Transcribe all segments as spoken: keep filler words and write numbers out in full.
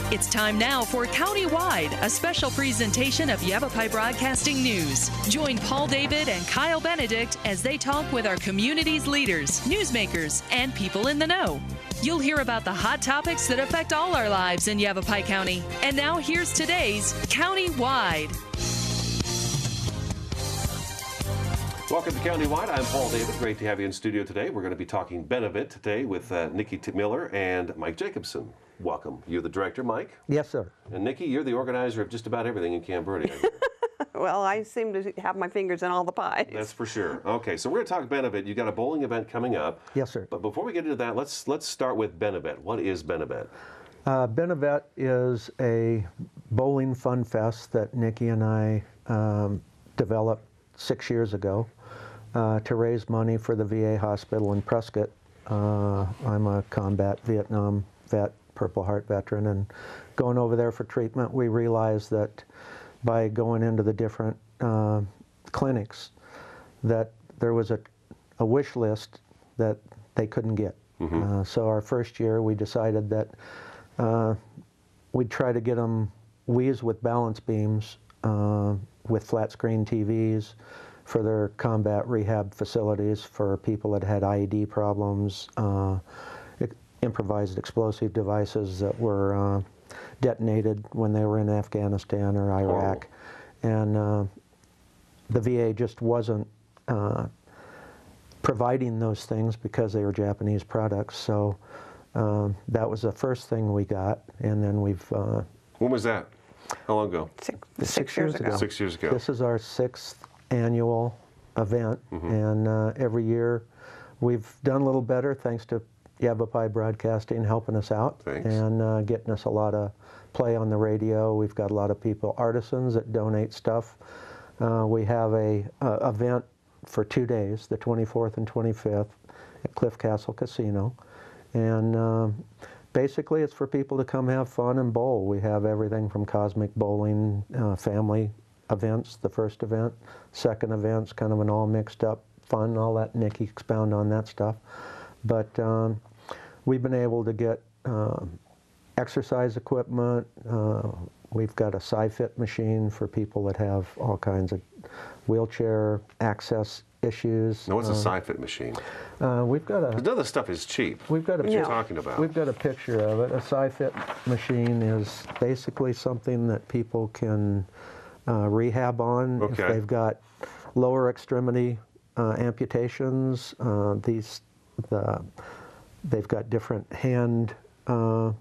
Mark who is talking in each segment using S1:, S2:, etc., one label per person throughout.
S1: It's time now for Countywide, a special presentation of Yavapai Broadcasting News. Join Paul David and Kyle Benedict as they talk with our community's leaders, newsmakers, and people in the know. You'll hear about the hot topics that affect all our lives in Yavapai County. And now here's today's Countywide.
S2: Welcome to Countywide. I'm Paul David. Great to have you in studio today. We're going to be talking Benevet today with uh, Nikki T Miller and Mike Jacobson. Welcome. You're the director, Mike?
S3: Yes, sir.
S2: And Nikki, you're the organizer of just about everything in Camp Verde.
S4: Well, I seem to have my fingers in all the pies.
S2: That's for sure. Okay, so we're going to talk Benevet. You've got a bowling event coming up.
S3: Yes, sir.
S2: But before we get into that, let's let's start with Benevet. What is Benevet?
S3: Uh, Benevet is a bowling fun fest that Nikki and I um, developed six years ago uh, to raise money for the V A hospital in Prescott. Uh, I'm a combat Vietnam vet, Purple Heart veteran, and going over there for treatment, we realized that by going into the different uh, clinics, that there was a, a wish list that they couldn't get. Mm-hmm. uh, so our first year, we decided that uh, we'd try to get them Wii's with balance beams, uh, with flat screen T Vs for their combat rehab facilities for people that had I E D problems, uh, improvised explosive devices that were uh, detonated when they were in Afghanistan or Iraq. Oh. And uh, the V A just wasn't uh, providing those things because they were Japanese products. So uh, that was the first thing we got, and then we've... Uh,
S2: when was that? How long ago?
S4: Six,
S3: six,
S4: six
S3: years,
S4: years
S3: ago.
S4: ago.
S2: Six years ago.
S3: This is our sixth annual event, mm-hmm. and uh, every year we've done a little better thanks to Yavapai Broadcasting helping us out.
S2: Thanks.
S3: And uh, getting us a lot of play on the radio. We've got a lot of people, artisans that donate stuff. Uh, we have a uh, event for two days, the twenty-fourth and twenty-fifth at Cliff Castle Casino. And um, basically it's for people to come have fun and bowl. We have everything from cosmic bowling, uh, family events, the first event, second event's kind of an all mixed up fun. I'll let Nikki expound on that stuff. But um, we've been able to get uh, exercise equipment. Uh, we've got a SciFit machine for people that have all kinds of wheelchair access issues.
S2: Now, what's
S3: uh,
S2: a SciFit machine?
S3: Uh, we've got a.
S2: None of the stuff is cheap.
S3: We've got a.
S2: What you're talking about?
S3: We've got a picture of it. A SciFit machine is basically something that people can uh, rehab on
S2: okay.
S3: if they've got lower extremity uh, amputations. Uh, these. The, they've got different hand uh,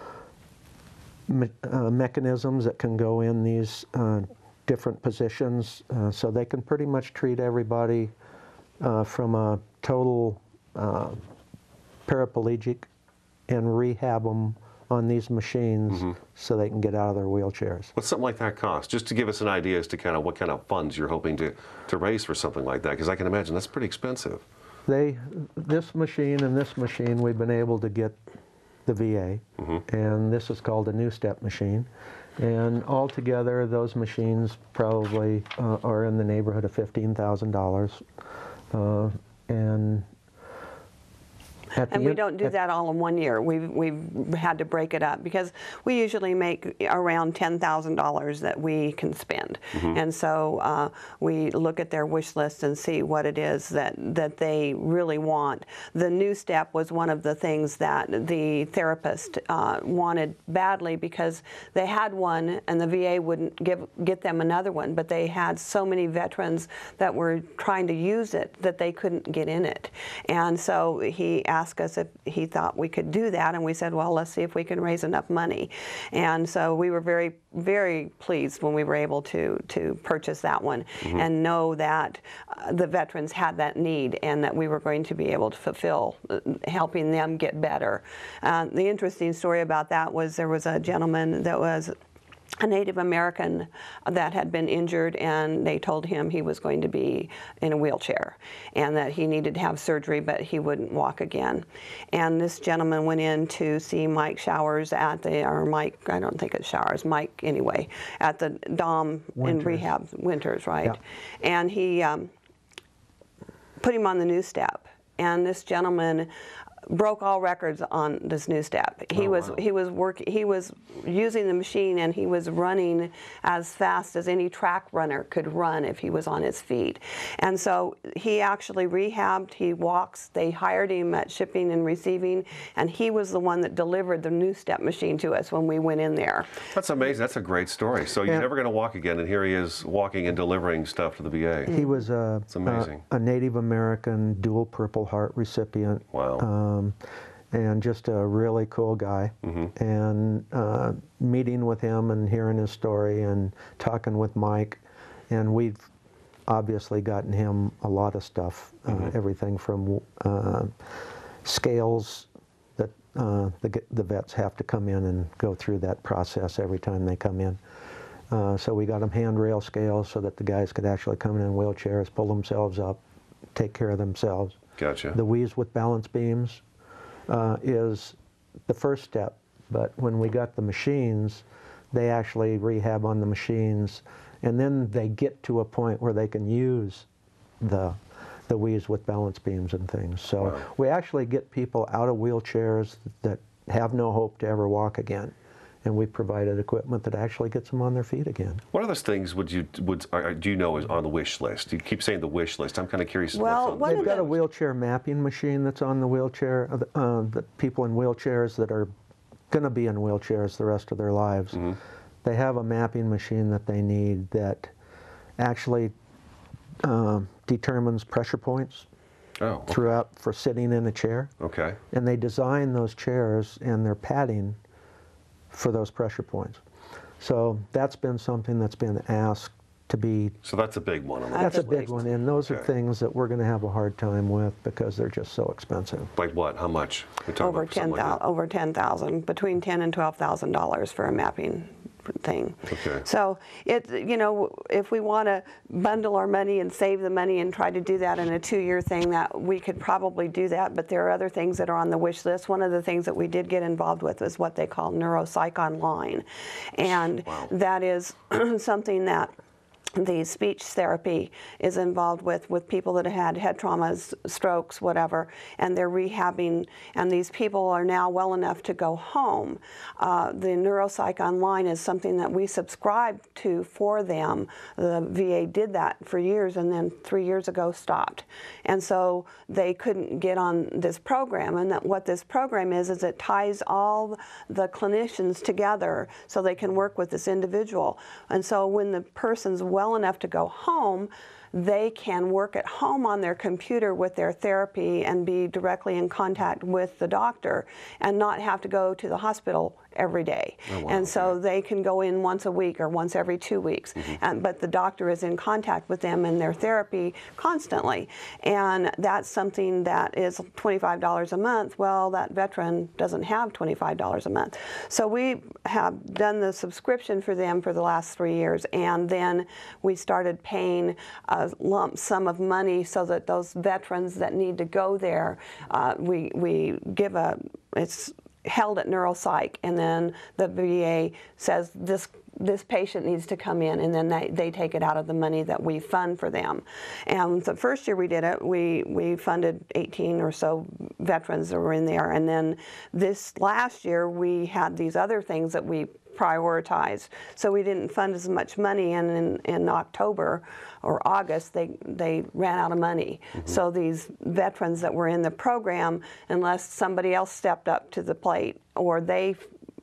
S3: me uh, mechanisms that can go in these uh, different positions, uh, so they can pretty much treat everybody uh, from a total uh, paraplegic and rehab them on these machines mm-hmm. so they can get out of their wheelchairs.
S2: What's something like that cost? Just to give us an idea as to kind of what kind of funds you're hoping to, to raise for something like that, because I can imagine that's pretty expensive.
S3: They, this machine and this machine, we've been able to get the V A, mm-hmm. and this is called a New Step machine. And altogether, those machines probably uh, are in the neighborhood of fifteen thousand dollars. Uh, and
S4: And we don't do that all in one year. We've, we've had to break it up because we usually make around ten thousand dollars that we can spend. Mm-hmm. And so uh, we look at their wish list and see what it is that, that they really want. The New Step was one of the things that the therapist uh, wanted badly because they had one and the V A wouldn't give, get them another one, but they had so many veterans that were trying to use it that they couldn't get in it. And so he asked asked us if he thought we could do that, and we said, well, let's see if we can raise enough money. And so we were very, very pleased when we were able to, to purchase that one mm-hmm. and know that uh, the veterans had that need and that we were going to be able to fulfill uh, helping them get better. Uh, the interesting story about that was there was a gentleman that was a Native American that had been injured, and they told him he was going to be in a wheelchair and that he needed to have surgery, but he wouldn't walk again. And this gentleman went in to see Mike Showers at the, or Mike, I don't think it's Showers, Mike anyway, at the Dom
S3: Winters.
S4: in rehab, Winters, right?
S3: Yeah.
S4: And he um, put him on the New Step. And this gentleman broke all records on this new step. He
S2: oh,
S4: was
S2: wow.
S4: he was working he was using the machine, and he was running as fast as any track runner could run if he was on his feet. And so he actually rehabbed, he walks, they hired him at shipping and receiving, and he was the one that delivered the new step machine to us when we went in there.
S2: That's amazing. That's a great story. So you're
S3: yeah.
S2: never going to walk again, and here he is walking and delivering stuff to the V A.
S3: He was a,
S2: It's amazing.
S3: a, a Native American dual Purple Heart recipient.
S2: Wow.
S3: Um, and just a really cool guy. Mm-hmm. And uh, meeting with him and hearing his story and talking with Mike, and we've obviously gotten him a lot of stuff, mm-hmm. uh, everything from uh, scales that uh, the, the vets have to come in and go through that process every time they come in. Uh, so we got them handrail scales so that the guys could actually come in in wheelchairs, pull themselves up, take care of themselves.
S2: Gotcha.
S3: The wheeze with balance beams uh, is the first step, but when we got the machines, they actually rehab on the machines, and then they get to a point where they can use the the wheeze with balance beams and things. So
S2: wow.
S3: we actually get people out of wheelchairs that have no hope to ever walk again, and we provided equipment that actually gets them on their feet again.
S2: What other things would you would are, do you know is on the wish list? You keep saying the wish list. I'm kind of curious.
S4: Well,
S2: what's on
S3: They've got a wheelchair mapping machine that's on the wheelchair. Uh, the people in wheelchairs that are going to be in wheelchairs the rest of their lives. Mm-hmm. They have a mapping machine that they need that actually um, determines pressure points
S2: oh, okay.
S3: throughout for sitting in a chair.
S2: Okay.
S3: And they design those chairs and their padding for those pressure points. So that's been something that's been asked to be.
S2: So that's a big one. On the
S3: That's
S2: list.
S3: a big one, and those
S2: okay.
S3: are things that we're going to have a hard time with because they're just so expensive.
S2: Like what? How much? We're talking
S4: Over
S2: about
S4: ten thousand.
S2: like
S4: over ten thousand. Between ten and twelve thousand dollars for a mapping thing.
S2: Okay.
S4: So it, you know, if we want to bundle our money and save the money and try to do that in a two-year thing, that we could probably do that. But there are other things that are on the wish list. One of the things that we did get involved with is what they call Neuropsych Online, and
S2: wow.
S4: that is something that the speech therapy is involved with with people that have had head traumas, strokes, whatever, and they're rehabbing, and these people are now well enough to go home. Uh, the Neuropsych Online is something that we subscribe to for them. The V A did that for years, and then three years ago stopped. And so they couldn't get on this program, and that what this program is, is it ties all the clinicians together so they can work with this individual. And so when the person's well well enough to go home, they can work at home on their computer with their therapy and be directly in contact with the doctor and not have to go to the hospital every day. Oh, wow. And so they can go in once a week or once every two weeks. Mm-hmm. and, but the doctor is in contact with them in their therapy constantly. And that's something that is twenty-five dollars a month. Well, that veteran doesn't have twenty-five dollars a month. So we have done the subscription for them for the last three years. And then we started paying a lump sum of money so that those veterans that need to go there, uh, we, we give a, it's held at Neuropsych, and then the V A says this this patient needs to come in, and then they, they take it out of the money that we fund for them. And the first year we did it, we, we funded eighteen or so veterans that were in there, and then this last year we had these other things that we prioritized. So we didn't fund as much money, and in, in October or August they, they ran out of money. Mm-hmm. So these veterans that were in the program, unless somebody else stepped up to the plate or they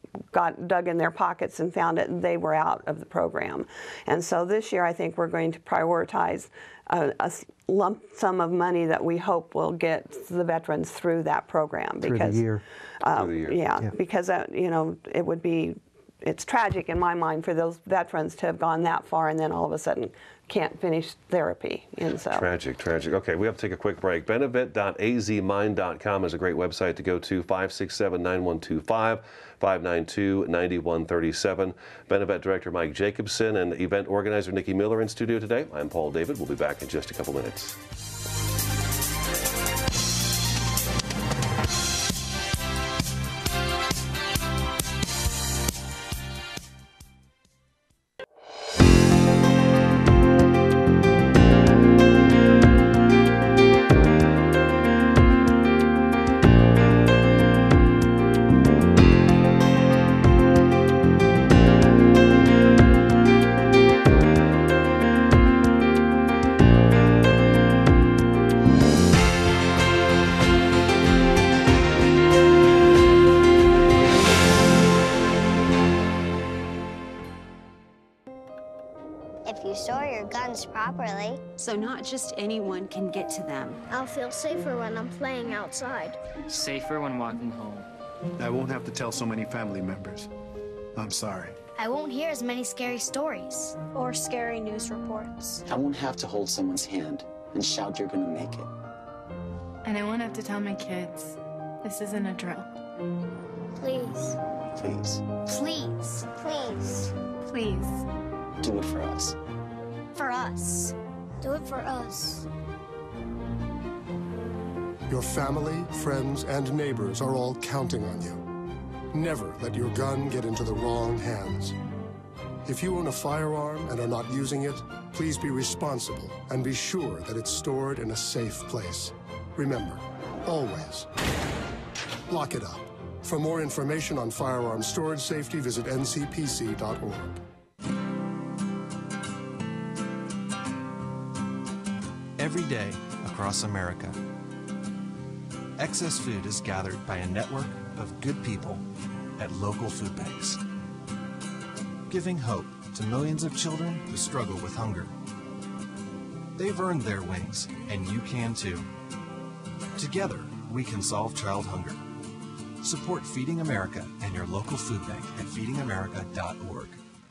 S4: got dug in their pockets and found it, they were out of the program. And so this year I think we're going to prioritize a, a lump sum of money that we hope will get the veterans through that program.
S3: Through
S4: because,
S3: the year.
S4: Uh,
S2: through the year.
S4: Yeah,
S3: yeah.
S4: because uh, you know, it would be, it's tragic in my mind for those veterans to have gone that far and then all of a sudden can't finish therapy. And so
S2: tragic, tragic. Okay, we have to take a quick break. Benevet dot a z mind dot com is a great website to go to. five six seven, nine one two five, five nine two, nine one three seven. Benevet Director Mike Jacobson and event organizer Nikki Miller in studio today. I'm Paul David. We'll be back in just a couple minutes.
S5: store your guns properly.
S6: So not just anyone can get to them.
S7: I'll feel safer when I'm playing outside.
S8: Safer when walking home.
S9: I won't have to tell so many family members. I'm sorry.
S7: I won't hear as many scary stories. Or scary news reports.
S10: I won't have to hold someone's hand and shout you're gonna make it.
S11: And I won't have to tell my kids, this isn't a drill.
S7: Please.
S10: Please.
S7: Please. Please.
S11: Please.
S10: Do it for us.
S7: For us. Do it for us.
S12: Your family, friends, and neighbors are all counting on you. Never let your gun get into the wrong hands. If you own a firearm and are not using it, please be responsible and be sure that it's stored in a safe place. Remember, always, lock it up. For more information on firearm storage safety, visit N C P C dot org.
S13: Every day across America, excess food is gathered by a network of good people at local food banks, giving hope to millions of children who struggle with hunger. They've earned their wings, and you can too. Together, we can solve child hunger. Support Feeding America and your local food bank at feeding america dot org.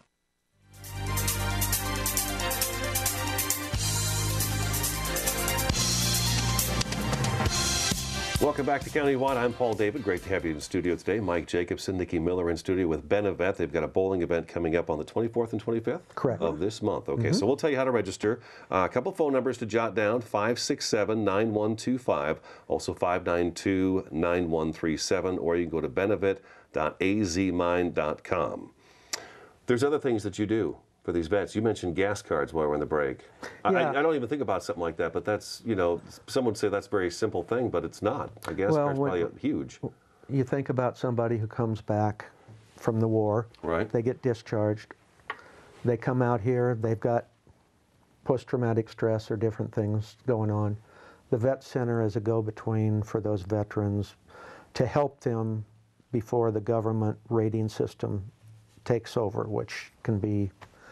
S2: Welcome back to Countywide. I'm Paul David. Great to have you in studio today. Mike Jacobson, Nikki Miller in studio with Benevet. They've got a bowling event coming up on the twenty-fourth and twenty-fifth
S3: Correct.
S2: of this month. Okay,
S3: Mm-hmm.
S2: so we'll tell you how to register. Uh, a couple phone numbers to jot down, five six seven, nine one two five, also five nine two, nine one three seven, or you can go to benevet dot a z mind dot com. There's other things that you do for these vets. You mentioned gas cards while we're on the break. I,
S3: Yeah.
S2: I, I don't even think about something like that, but that's, you know, some would say that's a very simple thing, but it's not. A gas
S3: Well,
S2: card's
S3: when-
S2: probably huge.
S3: You think about somebody who comes back from the war.
S2: Right.
S3: They get discharged. They come out here. They've got post-traumatic stress or different things going on. The Vet Center is a go-between for those veterans to help them before the government rating system takes over, which can be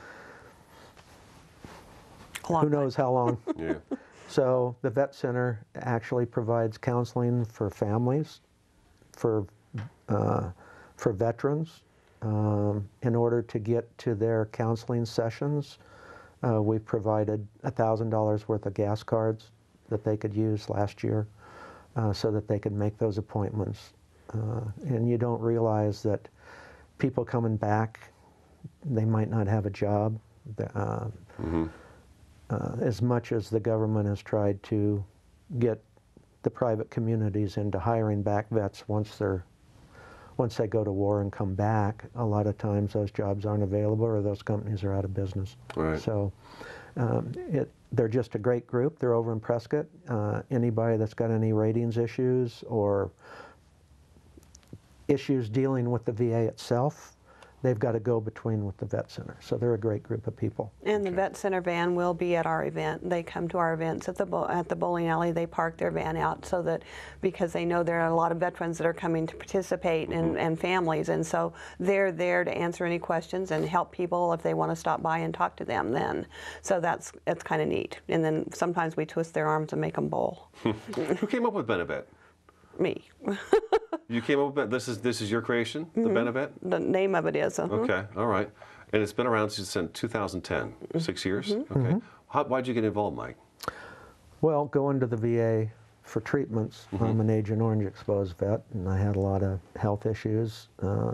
S3: who knows how long.
S2: Yeah.
S3: So the Vet Center actually provides counseling for families, for uh, for veterans. Um, in order to get to their counseling sessions, uh, we've provided one thousand dollars worth of gas cards that they could use last year uh, so that they could make those appointments. Uh, and you don't realize that people coming back, they might not have a job. Uh,
S2: Mm-hmm.
S3: Uh, as much as the government has tried to get the private communities into hiring back vets once they're once they go to war and come back, a lot of times those jobs aren't available or those companies are out of business.
S2: Right.
S3: So um, it, they're just a great group. They're over in Prescott. Uh, anybody that's got any ratings issues or issues dealing with the V A itself, they've got to go between with the Vet Center. So they're a great group of people.
S4: And the Vet Center van will be at our event. They come to our events at the bo at the bowling alley. They park their van out so that, because they know there are a lot of veterans that are coming to participate and,
S2: Mm-hmm.
S4: and families, and so they're there to answer any questions and help people if they want to stop by and talk to them then. So that's that's kind of neat. And then sometimes we twist their arms and make them bowl.
S2: Who came up with Benevet?
S4: Me.
S2: You came up with this is this is your creation, the
S4: Mm-hmm.
S2: Benevet?
S4: The name of it is. Uh-huh.
S2: Okay, all right. And it's been around since two thousand ten, six years?
S4: Mm-hmm.
S2: Okay. How, why'd you get involved, Mike?
S3: Well, going to the V A for treatments,
S2: Mm-hmm.
S3: I'm an Agent Orange exposed vet, and I had a lot of health issues. Uh,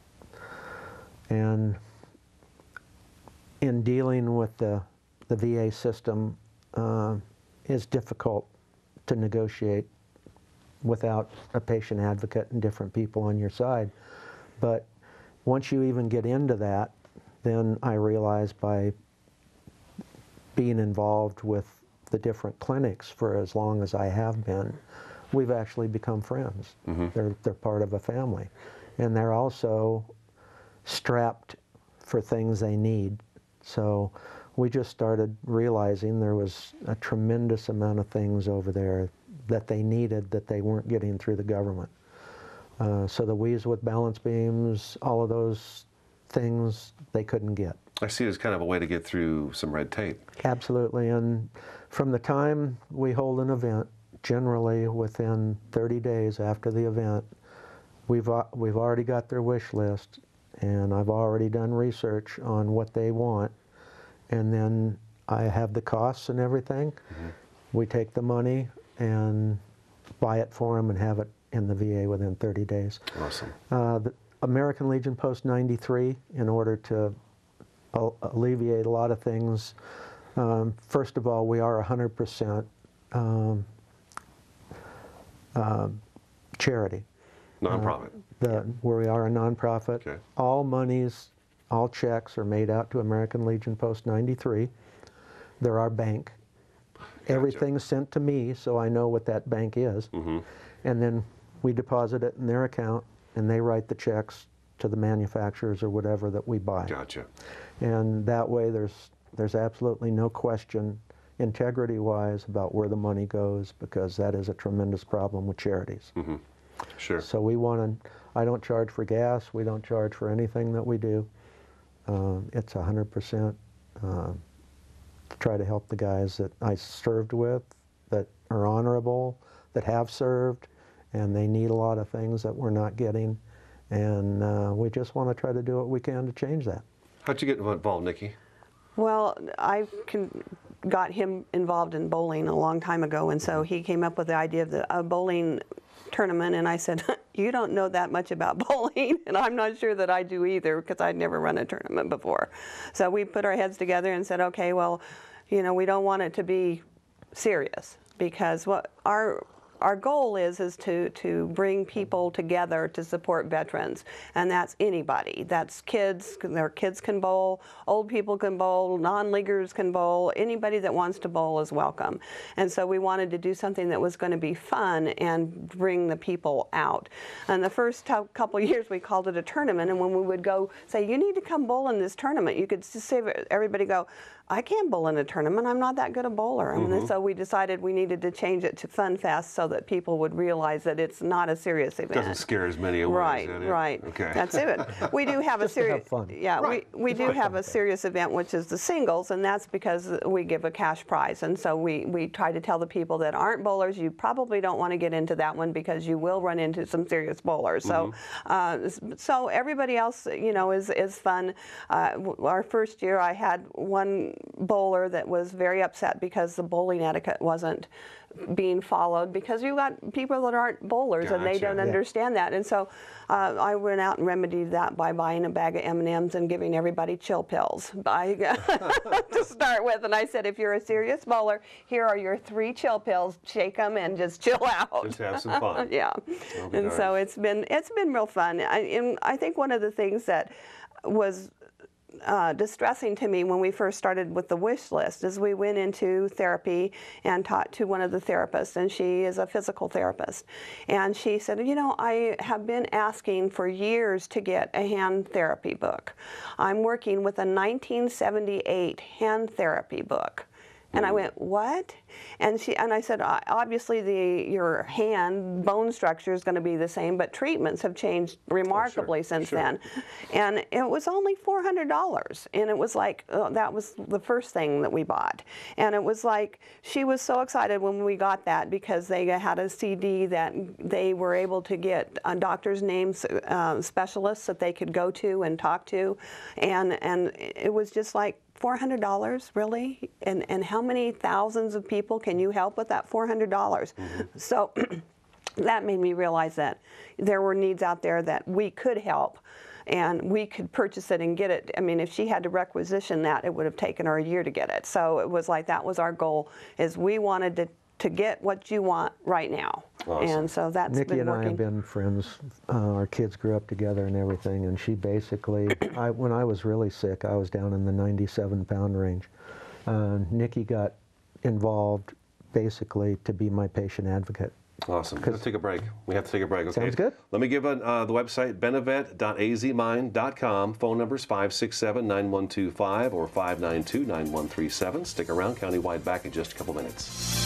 S3: and in dealing with the, the V A system, uh, is difficult to negotiate without a patient advocate and different people on your side. But once you even get into that, then I realized by being involved with the different clinics for as long as I have been, we've actually become friends.
S2: Mm-hmm.
S3: They're, they're part of a family. And they're also strapped for things they need. So we just started realizing there was a tremendous amount of things over there that they needed that they weren't getting through the government. Uh, so the Wheeze with balance beams, all of those things they couldn't get.
S2: I see it as kind of a way to get through some red tape.
S3: Absolutely, and from the time we hold an event, generally within thirty days after the event, we've, we've already got their wish list, and I've already done research on what they want, and then I have the costs and everything. Mm-hmm. We take the money and buy it for them and have it in the V A within thirty days.
S2: Awesome.
S3: Uh, the American Legion Post ninety-three, in order to alleviate a lot of things. Um, first of all, we are one hundred percent um, uh, charity.
S2: Nonprofit.
S3: Uh, the, where we are a nonprofit.
S2: Okay.
S3: All monies, all checks are made out to American Legion Post ninety-three. They're our bank. Gotcha. Everything's sent to me, so I know what that bank is. Mm-hmm. And then we deposit it in their account, and they write the checks to the manufacturers or whatever that we buy.
S2: Gotcha.
S3: And that way there's there's absolutely no question, integrity-wise, about where the money goes, because that is a tremendous problem with charities.
S2: Mm-hmm. Sure.
S3: So we want to, I don't charge for gas, we don't charge for anything that we do. Um, it's one hundred percent uh, to try to help the guys that I served with, that are honorable, that have served, and they need a lot of things that we're not getting. And uh, we just want to try to do what we can to change that.
S2: How'd you get involved, Nikki?
S4: Well, I can, got him involved in bowling a long time ago, and so he came up with the idea of the a bowling tournament, and I said, you don't know that much about bowling, and I'm not sure that I do either, because I'd never run a tournament before. So we put our heads together and said, okay, well, you know, we don't want it to be serious, because what our Our goal is is to, to bring people together to support veterans, and that's anybody. That's kids, their kids can bowl, old people can bowl, non-leaguers can bowl, anybody that wants to bowl is welcome. And so we wanted to do something that was going to be fun and bring the people out. And the first couple of years we called it a tournament, and when we would go say, you need to come bowl in this tournament, you could just say, everybody go, I can't bowl in a tournament, I'm not that good a bowler. Mm-hmm. And so we decided we needed to change it to Funfest so that people would realize that it's not a serious event.
S2: Doesn't scare as many away.
S4: Right, right.
S2: Okay.
S4: That's it. We do have a serious, yeah,
S2: right.
S4: we, we do have a serious event, which is the singles, and that's because we give a cash prize. And so we, we try to tell the people that aren't bowlers, you probably don't want to get into that one because you will run into some serious bowlers. Mm-hmm. So, uh, so everybody else, you know, is, is fun. Uh, our first year I had one bowler that was very upset because the bowling etiquette wasn't being followed, because you've got people that aren't bowlers. Gotcha. And they don't yeah. understand that. And so uh, I went out and remedied that by buying a bag of M and M's and giving everybody chill pills by, to start with. And I said, if you're a serious bowler, here are your three chill pills. Shake them and just chill out.
S2: Just have some fun.
S4: Yeah. And nice. So it's been it's been real fun. I, and I think one of the things that was Uh, distressing to me when we first started with the wish list is we went into therapy and talked to one of the therapists, and she is a physical therapist, and she said, you know, I have been asking for years to get a hand therapy book. I'm working with a nineteen seventy-eight hand therapy book. And I went, what? And she and I said, obviously the your hand bone structure is going to be the same, but treatments have changed remarkably oh, sure, since sure. then. And it was only four hundred dollars, and it was like oh, that was the first thing that we bought. And it was like she was so excited when we got that, because they had a C D that they were able to get uh, doctors' names, uh, specialists that they could go to and talk to, and and it was just like, four hundred dollars, really? And, and how many thousands of people can you help with that four hundred dollars? Mm-hmm. So that made me realize that there were needs out there that we could help, and we could purchase it and get it. I mean, if she had to requisition that, it would have taken her a year to get it. So it was like, that was our goal, is we wanted to, to get what you want right now. Awesome. And so that's
S3: Nikki
S4: been working.
S3: Nikki and I have been friends. Uh, our kids grew up together and everything, and she basically, I, when I was really sick, I was down in the ninety-seven pound range. Uh, Nikki got involved basically to be my patient advocate.
S2: Awesome. Let's take a break. We have to take a break. Okay.
S3: Sounds good.
S2: Let me give uh, the website, benevet dot a z mind dot com. Phone numbers five six seven, nine one two five or five nine two, nine one three seven. Stick around. Countywide back in just a couple minutes.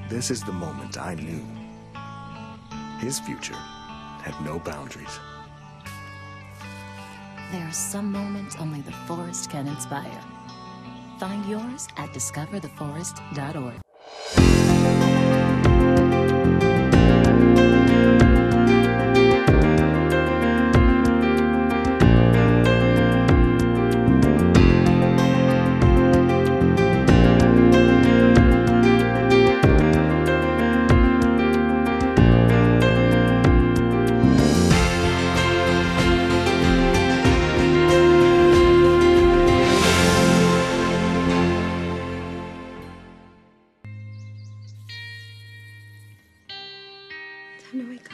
S14: This is the moment I knew his future had no boundaries.
S15: There are some moments only the forest can inspire. Find yours at discover the forest dot org.
S7: Time to wake up.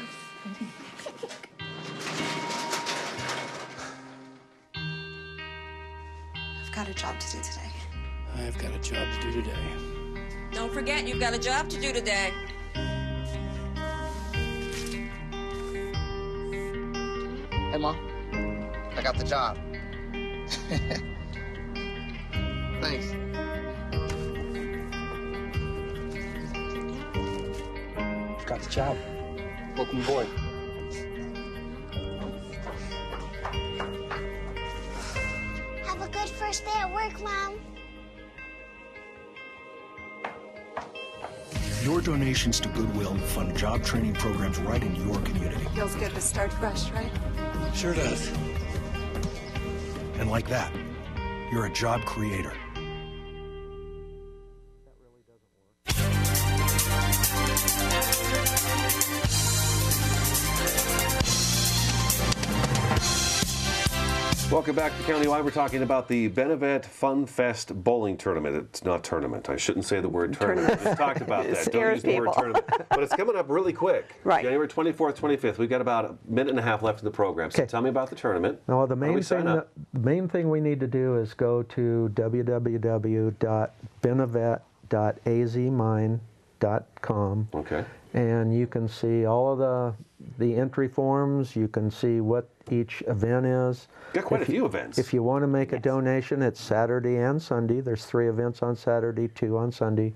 S16: I've got a job to do today.
S17: I've got a job to do today.
S18: Don't forget, you've got a job to do today.
S19: Hey, Mom. I got the job. Thanks.
S17: Got the job. Welcome aboard.
S7: Have a good first day at work, Mom.
S14: Your donations to Goodwill fund job training programs right in your community.
S16: Feels good to start fresh, right?
S14: Sure does. And like that, you're a job creator.
S2: Welcome back to Countywide. We're talking about the Benevet Funfest Bowling Tournament. It's not tournament. I shouldn't say the word tournament. We just talked about that. Don't use the
S4: people.
S2: word tournament. But it's coming up really quick.
S4: Right.
S2: January twenty-fourth, twenty-fifth. We've got about a minute and a half left in the program. So
S3: Okay.
S2: tell me about the tournament.
S3: No, the
S2: How do we
S3: main
S2: sign
S3: thing
S2: up?
S3: that, the main thing we need to do is go to w w w dot benevet dot a z mine dot com.
S2: Okay.
S3: And you can see all of the the entry forms. You can see what each event is.
S2: Got quite
S3: If
S2: a
S3: you-
S2: few events.
S3: If you want to make a donation, it's Saturday and Sunday. There's three events on Saturday, two on Sunday.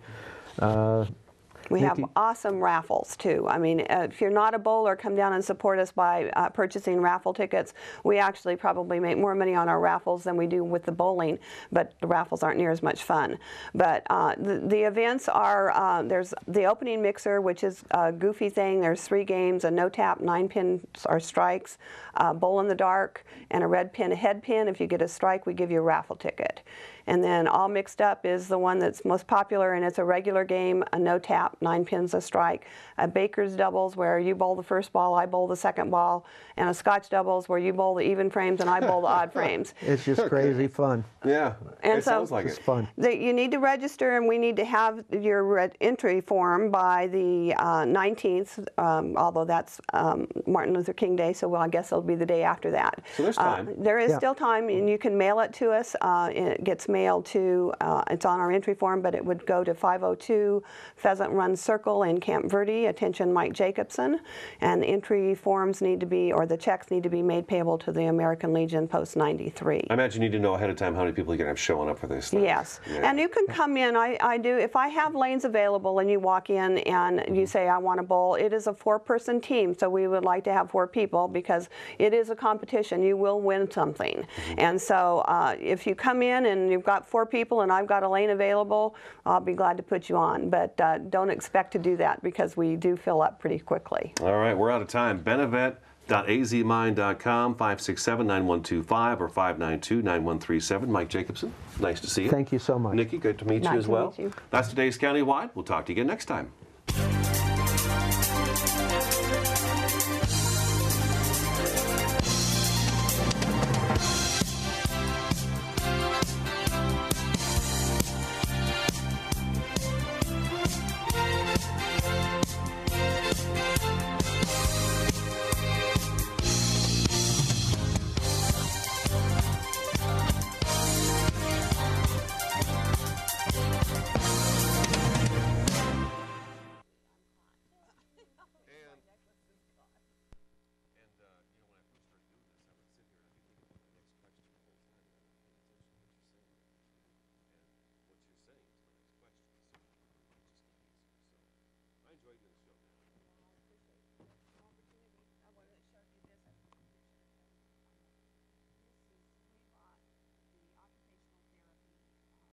S3: Uh,
S4: We have
S3: Nikki?
S4: awesome raffles too. I mean, uh, if you're not a bowler, come down and support us by uh, purchasing raffle tickets. We actually probably make more money on our raffles than we do with the bowling, but the raffles aren't near as much fun. But uh, the, the events are, uh, there's the opening mixer, which is a goofy thing. There's three games, a no-tap, nine pin or strikes, uh, bowl in the dark, and a red pin, a head pin. If you get a strike, we give you a raffle ticket. And then all mixed up is the one that's most popular, and it's a regular game, a no-tap, nine pins a strike, a baker's doubles where you bowl the first ball, I bowl the second ball, and a scotch doubles where you bowl the even frames and I bowl the odd frames.
S3: It's just crazy fun.
S2: Yeah,
S4: And
S2: it
S4: so
S2: sounds like
S3: It's
S2: it.
S3: fun.
S4: The, you need to register, and we need to have your re entry form by the uh, nineteenth, um, although that's um, Martin Luther King Day, so well, I guess it'll be the day after that.
S2: So there's time.
S4: Uh, there is
S3: Yeah.
S4: still time, and you can mail it to us. Uh, it gets mailed to, uh, it's on our entry form, but it would go to five oh two Pheasant Run Circle in Camp Verde. Attention, Mike Jacobson. And the entry forms need to be, or the checks need to be made payable to the American Legion Post ninety-three.
S2: I imagine you need to know ahead of time how many people you're going to have showing up for this thing.
S4: Yes,
S2: Yeah.
S4: and you can come in, I, I do, if I have lanes available and you walk in and you say, I want to bowl, it is a four-person team, so we would like to have four people because it is a competition. You will win something.
S2: Mm-hmm.
S4: And so uh, if you come in and you've got four people and I've got a lane available, I'll be glad to put you on. But uh, don't expect to do that because we do fill up pretty quickly.
S2: All right, we're out of time. Benevet dot a z mine dot com, five six seven, nine one two five or five nine two, nine one three seven. Mike Jacobson, nice to see you.
S3: Thank you so much.
S2: Nikki, good to meet
S4: Nice
S2: you as
S4: to
S2: well.
S4: meet you.
S2: That's today's Countywide. We'll talk to you again next time.